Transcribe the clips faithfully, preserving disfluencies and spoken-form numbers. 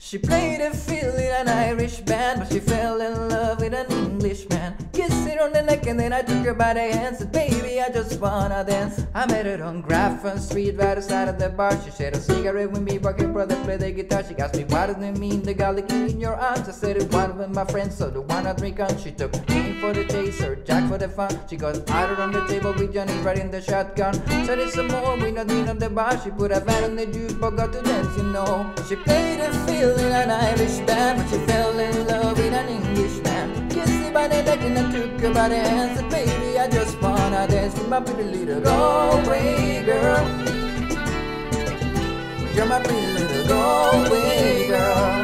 She played a fiddle in an Irish band, but she fell in love with an Englishman. Kissed her on the neck and then I took her by the hand. Said, baby, I just wanna dance. I met her on Grafton Street, right outside of the bar. She shared a cigarette with me, while her brother played the guitar. She asked me, what does it mean, the guy licking in your arms? I said, it one with my friends, so the one I drink on. She took me for the chaser, Jack for the fun. She got harder on the table with Johnny right in the shotgun. Said it's some more, we not in on the bar. She put a van on the jukebox, got to dance, you know. She played a fiddle in an Irish band, but she fell in love with an Englishman. Kissed me by the neck and I took her by the hand. Said, baby, I just wanna dance with my pretty little Galway girl. You're my pretty little Galway girl.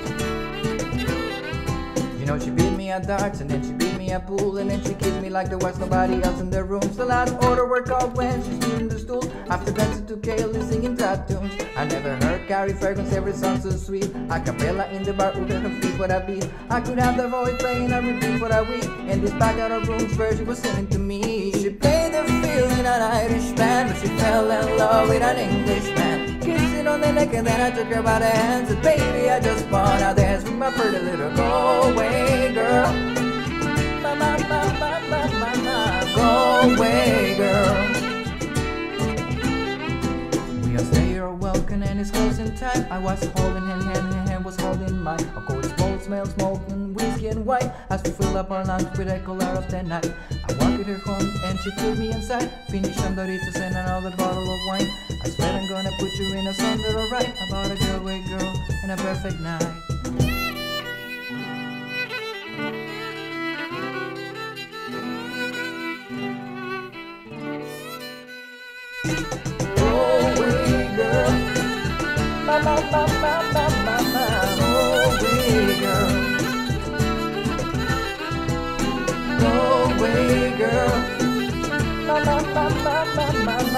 You know, she beat me at darts and then she beat me at pool, and then she kissed me like there was nobody else in the room. Still I'd order work out when she's in the stool. After dancing to Kaylee singing trap tunes. I never heard Carrie Ferguson's every song so sweet. A cappella in the bar under her feet for a beat. I could have the voice playing a repeat for a week. In this back out of rooms where she was singing to me. She played the fiddle in an Irish band, but she fell in love with an Englishman. Kissed it on the neck and then I took her by the hand. Said, baby, I just wanna dance with my pretty little Galway girl. Ma ma ma ma ma ma ma Galway girl. We are stay or welcome and it's closing time. I was holding her hand, her hand was holding mine. A cold bowl smell, smoking whiskey and wine. As we fill up our lunch with the color of the night. I walked her home and she took me inside. Finished on Doritos and another bottle of wine. I swear I'm gonna put you in a song that'll write about a Galway girl and a perfect night. Galway girl, ma ma ma ma ma ma ma, Galway girl, Galway girl, ma ma ma ma ma ma.